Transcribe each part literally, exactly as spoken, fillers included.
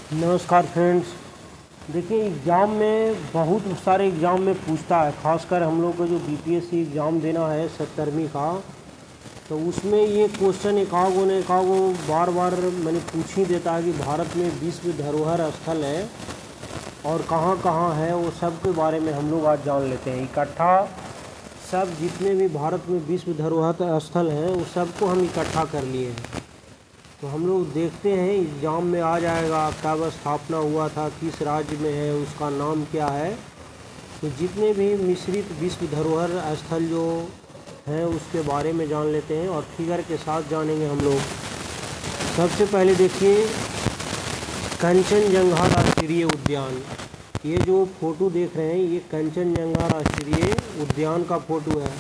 नमस्कार फ्रेंड्स। देखिए, एग्ज़ाम में बहुत सारे एग्ज़ाम में पूछता है, खासकर हम लोग को जो बीपीएससी एग्ज़ाम देना है सत्तरवीं का, तो उसमें ये क्वेश्चन एकागो ने एकागो बार बार मैंने पूछ ही देता है कि भारत में विश्व धरोहर स्थल है और कहाँ कहाँ है, वो सब के बारे में हम लोग आज जान लेते हैं। इकट्ठा सब जितने भी भारत में विश्व धरोहर स्थल हैं वो सबको हम इकट्ठा कर लिए हैं। तो हम लोग देखते हैं एग्ज़ाम में आ जाएगा कब स्थापना हुआ था, किस राज्य में है, उसका नाम क्या है। तो जितने भी मिश्रित विश्व धरोहर स्थल जो हैं उसके बारे में जान लेते हैं और फिगर के साथ जानेंगे हम लोग। सबसे पहले देखिए कंचनजंगा राष्ट्रीय उद्यान। ये जो फ़ोटो देख रहे हैं ये कंचनजंगा राष्ट्रीय उद्यान का फ़ोटो है।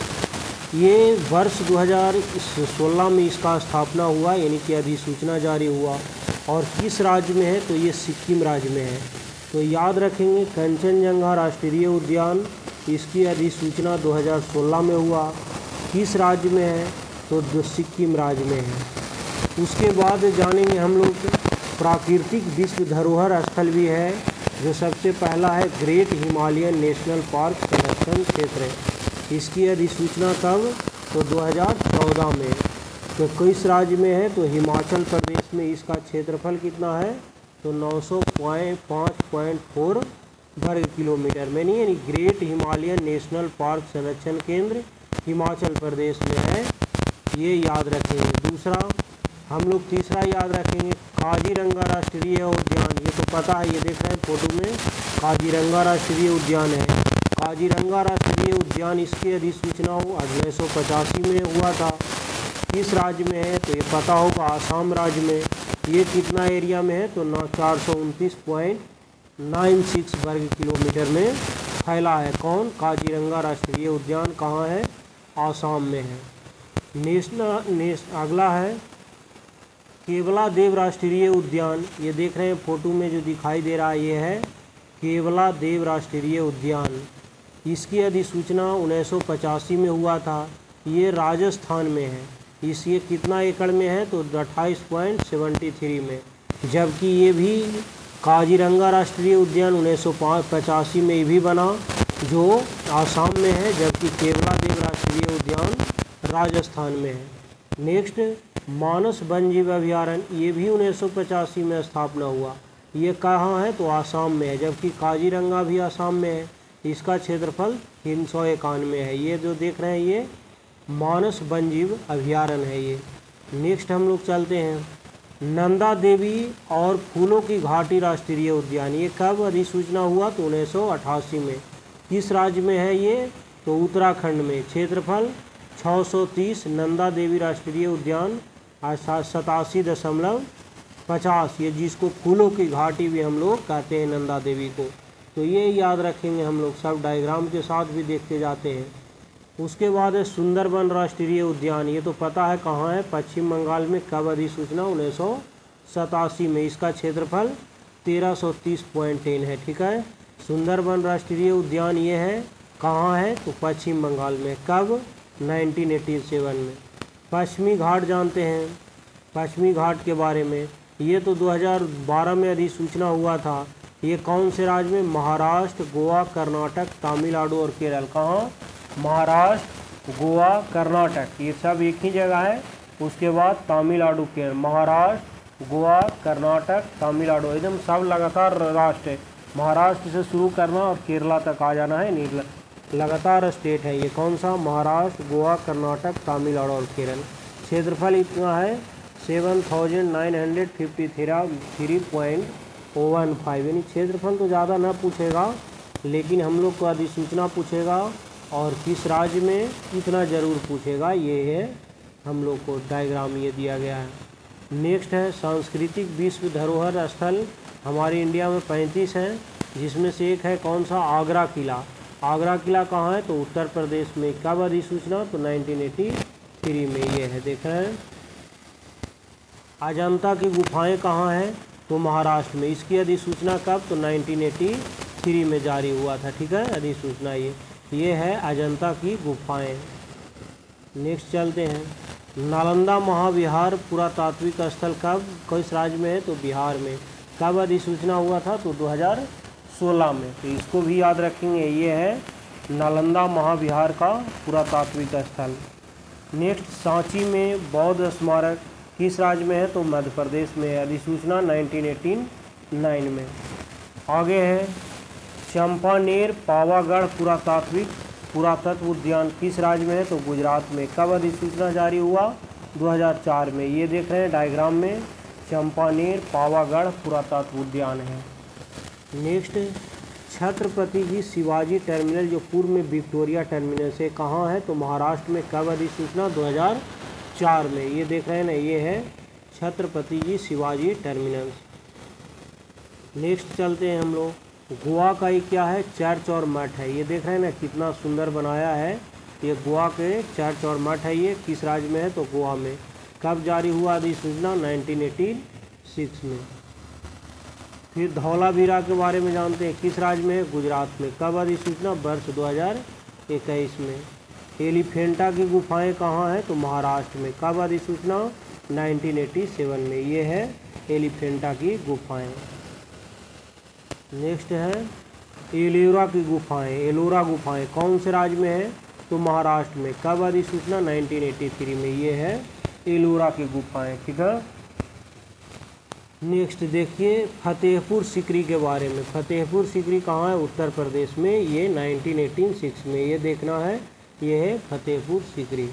ये वर्ष दो हज़ार सोलह में इसका स्थापना हुआ, यानी कि अधिसूचना जारी हुआ। और किस राज्य में है तो ये सिक्किम राज्य में है। तो याद रखेंगे कंचनजंगा राष्ट्रीय उद्यान, इसकी अधिसूचना दो हज़ार सोलह में हुआ। किस राज्य में है तो जो सिक्किम राज्य में है। उसके बाद जानेंगे हम लोग प्राकृतिक विश्व धरोहर स्थल भी है, जो सबसे पहला है ग्रेट हिमालयन नेशनल पार्क संरक्षण क्षेत्र। इसकी अधिसूचना कब तो दो हज़ार चौदह में। तो किस राज्य में है तो हिमाचल प्रदेश में। इसका क्षेत्रफल कितना है तो नौ सौ पाँच पॉइंट फोर वर्ग किलोमीटर में, नहीं यानी ग्रेट हिमालयन नेशनल पार्क संरक्षण केंद्र हिमाचल प्रदेश में है, ये याद रखेंगे। दूसरा हम लोग तीसरा याद रखेंगे काजीरंगा राष्ट्रीय उद्यान। ये तो पता है, ये देख रहे हैं फोटो में काजीरंगा राष्ट्रीय उद्यान है। काजीरंगा राष्ट्रीय उद्यान इसकी अधिसूचना उन्नीस सौ पचासी में हुआ था। किस राज्य में है तो ये पता होगा आसाम राज्य में। ये कितना एरिया में है तो ना चार सौ उनतीस पॉइंट नाइन सिक्स वर्ग किलोमीटर में फैला है। कौन काजीरंगा राष्ट्रीय उद्यान कहाँ है आसाम में है। नेशनल नेश अगला है केवलादेव राष्ट्रीय उद्यान। ये देख रहे हैं फोटो में जो दिखाई दे रहा है ये है केवलादेव राष्ट्रीय उद्यान। इसकी अधिसूचना उन्नीस सौ पचासी में हुआ था। ये राजस्थान में है। इस ये कितना एकड़ में है तो अट्ठाईस पॉइंट सेवेंटी थ्री में। जबकि ये भी काजीरंगा राष्ट्रीय उद्यान उन्नीस सौ पचासी में भी बना, जो आसाम में है, जबकि केवलादेव राष्ट्रीय उद्यान राजस्थान में है। नेक्स्ट मानस वन्यजीव अभयारण्य, ये भी उन्नीस सौ पचासी में स्थापना हुआ। ये कहाँ है तो आसाम में है, जबकि काजीरंगा भी आसाम में है। इसका क्षेत्रफल तीन सौ इक्यानवे है। ये जो देख रहे हैं ये मानस वन्यजीव अभयारण्य है ये। नेक्स्ट हम लोग चलते हैं नंदा देवी और फूलों की घाटी राष्ट्रीय उद्यान। ये कब अधिसूचना हुआ तो उन्नीस सौ अट्ठासी में। किस राज्य में है ये तो उत्तराखंड में। क्षेत्रफल छः सौ तीस। नंदा देवी राष्ट्रीय उद्यान सतासी दशमलव पचास, ये जिसको फूलों की घाटी भी हम लोग कहते हैं नंदा देवी को। तो ये याद रखेंगे हम लोग, सब डायग्राम के साथ भी देखते जाते हैं। उसके बाद है सुंदरबन राष्ट्रीय उद्यान। ये तो पता है कहाँ है पश्चिम बंगाल में। कब अधिसूचना उन्नीस सौ सतासी में। इसका क्षेत्रफल तेरह सौ तीस पॉइंट टेन है। ठीक है, सुंदरबन राष्ट्रीय उद्यान ये है कहाँ है तो पश्चिम बंगाल में। कब नाइनटीन एटी सेवन में। पश्चिमी घाट जानते हैं पश्चिमी घाट के बारे में। ये तो दो हज़ार बारह में अधिसूचना हुआ था। ये कौन से राज्य में महाराष्ट्र, गोवा, कर्नाटक, तमिलनाडु और केरल। कहाँ महाराष्ट्र, गोवा, कर्नाटक, ये सब एक ही जगह है। उसके बाद तमिलनाडु, केरल। महाराष्ट्र, गोवा, कर्नाटक, तमिलनाडु, एकदम सब लगातार राष्ट्र है। महाराष्ट्र से शुरू करना और केरला तक आ जाना है, नहीं लगातार स्टेट है ये। कौन सा महाराष्ट्र, गोवा, कर्नाटक, तमिलनाडु और केरल। क्षेत्रफल इतना है seven thousand nine hundred fifty three point one five, यानी क्षेत्रफल तो ज़्यादा ना पूछेगा, लेकिन हम लोग को अधिसूचना पूछेगा और किस राज्य में इतना ज़रूर पूछेगा। ये है हम लोग को डायग्राम ये दिया गया है। नेक्स्ट है सांस्कृतिक विश्व धरोहर स्थल। हमारे इंडिया में पैंतीस हैं, जिसमें से एक है कौन सा आगरा किला। आगरा किला कहाँ है तो उत्तर प्रदेश में। कब अधिसूचना तो नाइनटीन एटी थ्री में। ये है देख रहे हैं। अजंता की गुफाएं कहाँ हैं तो महाराष्ट्र में। इसकी अधिसूचना कब तो नाइनटीन एटी थ्री में जारी हुआ था। ठीक है, अधिसूचना ये ये है अजंता की गुफाएं। नेक्स्ट चलते हैं नालंदा महाविहार पुरातात्विक स्थल कब किस राज्य में है तो बिहार में। कब अधिसूचना हुआ था? तो दो हज़ार सोलह में। तो इसको भी याद रखेंगे। ये है नालंदा महाविहार का पुरातात्विक स्थल। नेक्स्ट, सांची में बौद्ध स्मारक किस राज्य में है? तो मध्य प्रदेश में है। अधिसूचना नाइनटीन एटी नाइन में। आगे है चंपानेर पावागढ़ पुरातात्विक पुरातत्व उद्यान किस राज्य में है? तो गुजरात में। कब अधिसूचना जारी हुआ? दो हज़ार चार में। ये देख रहे हैं डायग्राम में, चंपानेर पावागढ़ पुरातत्व उद्यान है। नेक्स्ट, छत्रपति जी शिवाजी टर्मिनल जो पूर्व में विक्टोरिया टर्मिनल से कहाँ है? तो महाराष्ट्र में। कब अधिसूचना? दो हज़ार चार में। ये देख रहे हैं ना, ये है छत्रपति जी शिवाजी टर्मिनल। नेक्स्ट चलते हैं हम लोग। गोवा का ये क्या है? चर्च और मठ है। ये देख रहे हैं ना, कितना सुंदर बनाया है। ये गोवा के चर्च और मठ है। ये किस राज्य में है? तो गोवा में। कब जारी हुआ अधिसूचना? नाइनटीन एटी सिक्स में। फिर धौलावीरा के बारे में जानते हैं, किस राज्य में है? गुजरात में। कब अधिसूचना? वर्ष दो हज़ार इक्कीस में। एलिफेंटा की गुफाएं कहाँ हैं? तो महाराष्ट्र में। कब अधिसूचना? नाइनटीन एटी सेवन में। ये है एलिफेंटा की गुफाएं। नेक्स्ट है एलोरा की गुफाएं। एलोरा गुफाएं कौन से राज्य में है? तो महाराष्ट्र में। कब अधिसूचना? नाइनटीन एटी थ्री में। ये है एलोरा की गुफाएं। ठीक है। नेक्स्ट देखिए फतेहपुर सीकरी के बारे में। फतेहपुर सीकरी कहाँ है? उत्तर प्रदेश में। ये नाइनटीन एटी सिक्स में। ये देखना है, ये है फतेहपुर सीकरी।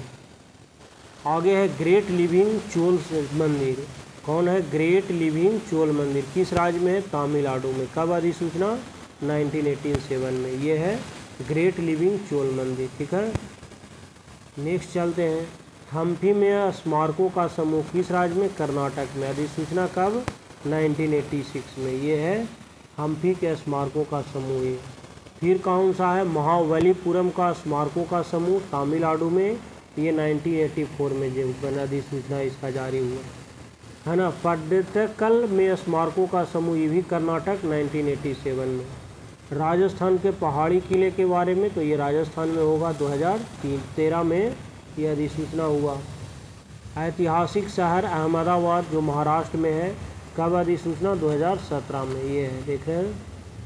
आगे है ग्रेट लिविंग चोल मंदिर। कौन है? ग्रेट लिविंग चोल मंदिर किस राज्य में है? तमिलनाडु में। कब अधिसूचना? नाइनटीन एटी सेवन में। ये है ग्रेट लिविंग चोल मंदिर। ठीक है। नेक्स्ट चलते हैं, हम्पी में स्मारकों का समूह किस राज्य में? कर्नाटक में। अधिसूचना कब? नाइनटीन एटी सिक्स में। ये है हम्पी के स्मारकों का समूह। ये फिर कौन सा है? महाबलीपुरम का स्मारकों का समूह तमिलनाडु में। ये नाइनटीन एटी फोर में जो अधिसूचना इसका जारी हुआ है ना। पट्टदकल में स्मारकों का समूह, ये भी कर्नाटक, नाइनटीन एटी सेवन में। राजस्थान के पहाड़ी किले के बारे में, तो ये राजस्थान में होगा। दो हज़ार तेरह में ये अधिसूचना हुआ। ऐतिहासिक शहर अहमदाबाद जो महाराष्ट्र में है। कब अधिसूचना? दो हज़ार सत्रह में। ये है, देख रहे हैं।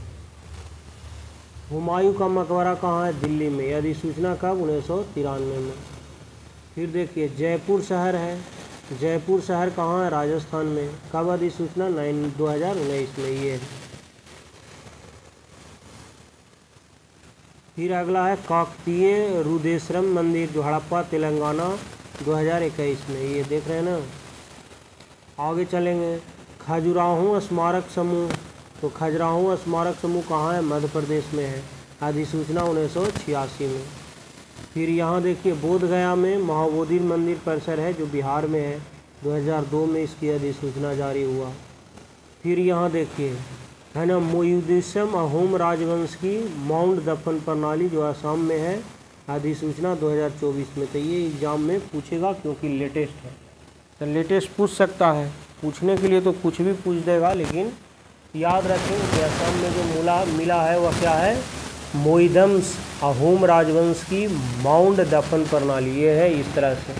हुमायूं का मकबरा कहाँ है? दिल्ली में। यह अधिसूचना कब? उन्नीस सौ तिरानवे में। फिर देखिए जयपुर शहर है। जयपुर शहर कहाँ है? राजस्थान में। कब अधिसूचना? नाइन दो हज़ार उन्नीस में। ये है। फिर अगला है काकतीय रुद्रेश्वरम मंदिर जो हड़प्पा तेलंगाना, दो हज़ार इक्कीस में। ये देख रहे हैं ना। आगे चलेंगे, खजुराहो स्मारक समूह। तो खजुराहो स्मारक समूह कहाँ है? मध्य प्रदेश में है। अधिसूचना उन्नीस सौ छियासी में। फिर यहाँ देखिए बोध गया में महाबोधि मंदिर परिसर है जो बिहार में है। दो हज़ार दो में इसकी अधिसूचना जारी हुआ। फिर यहाँ देखिए है ना मोयुदिसम अहोम राजवंश की माउंट दफन प्रणाली जो असम में है। अधिसूचना दो हज़ार चौबीस में। तो ये एग्जाम में पूछेगा क्योंकि लेटेस्ट है, तो लेटेस्ट पूछ सकता है। पूछने के लिए तो कुछ भी पूछ देगा, लेकिन याद रखें कि असम में जो मूला मिला है वह क्या है? मोइदम्स अहोम राजवंश की माउंट दफन प्रणाली। ये है इस तरह से।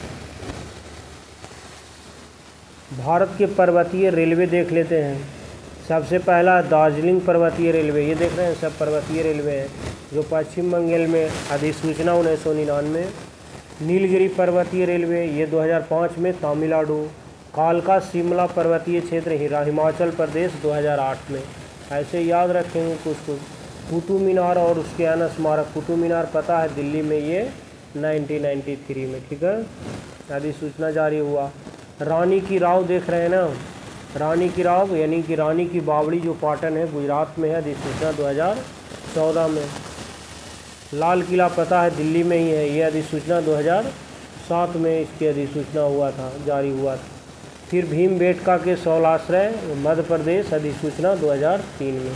भारत के पर्वतीय रेलवे देख लेते हैं। सबसे पहला दार्जिलिंग पर्वतीय रेलवे। ये देख रहे हैं सब पर्वतीय रेलवे हैं जो पश्चिम बंगाल में। अधिसूचना उन्नीस सौ निन्यानवे। नीलगिरी पर्वतीय रेलवे ये दो हज़ार पाँच में तमिलनाडु। कालका शिमला पर्वतीय क्षेत्र हिमाचल प्रदेश दो हज़ार आठ में। ऐसे याद रखेंगे कुछ कुछ। कुतुब मीनार और उसके अन्य स्मारक। कुतुब मीनार पता है दिल्ली में, ये नाइनटीन नाइंटी थ्री में। ठीक है, अधिसूचना जारी हुआ। रानी की राव देख रहे हैं ना, रानी की राव यानी कि रानी की बावड़ी जो पाटन है गुजरात में है। अधिसूचना दो हज़ार चौदह में। लाल किला पता है दिल्ली में ही है। ये अधिसूचना दो हज़ार सात में इसकी अधिसूचना हुआ था, जारी हुआ था। फिर भीमबेटका के शौलाश्रय मध्य प्रदेश। अधिसूचना दो हज़ार तीन में।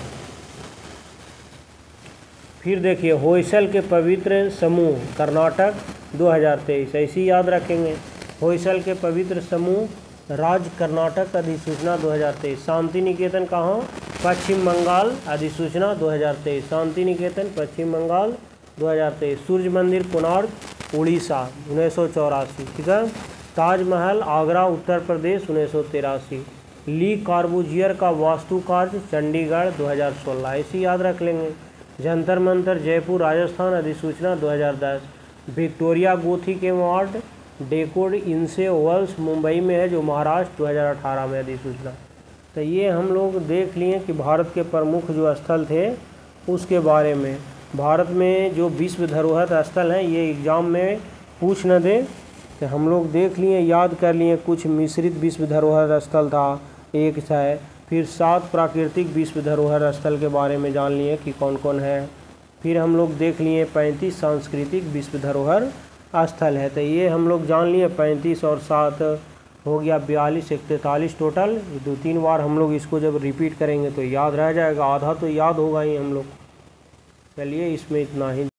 फिर देखिए होयसल के पवित्र समूह कर्नाटक दो हज़ार तेईस। ऐसी याद रखेंगे, होयसल के पवित्र समूह राज्य कर्नाटक। अधिसूचना दो हज़ार तेईस। शांति निकेतन कहाँ? पश्चिम बंगाल। अधिसूचना दो हज़ार तेईस। शांति निकेतन पश्चिम बंगाल दो हज़ार तेईस। सूर्य मंदिर कोणार्क उड़ीसा उन्नीस सौ चौरासी। ठीक है। ताजमहल आगरा उत्तर प्रदेश उन्नीस सौ तिरासी। ली कार्बूजियर का वास्तुकार्य चंडीगढ़ दो हज़ार सोलह, इसी याद रख लेंगे। जंतर मंतर जयपुर राजस्थान, अधिसूचना दो हज़ार दस। विक्टोरिया गोथिक अवार्ड डेकोर इनसे ओवल्स मुंबई में है, जो महाराष्ट्र दो हज़ार अठारह में अधिसूचना। तो ये हम लोग देख लिए कि भारत के प्रमुख जो स्थल थे उसके बारे में। भारत में जो विश्व धरोहर स्थल हैं ये एग्ज़ाम में पूछ न दे, तो हम लोग देख लिए, याद कर लिए। कुछ मिश्रित विश्व धरोहर स्थल था एक है, फिर सात प्राकृतिक विश्व धरोहर स्थल के बारे में जान लिए कि कौन कौन है। फिर हम लोग देख लिए पैंतीस सांस्कृतिक विश्व धरोहर स्थल है। तो ये हम लोग जान लिए पैंतीस और सात हो गया बयालीस, एक तैंतालीस टोटल। दो तीन बार हम लोग इसको जब रिपीट करेंगे तो याद रह जाएगा, आधा तो याद होगा ही हम लोग। चलिए इसमें इतना ही।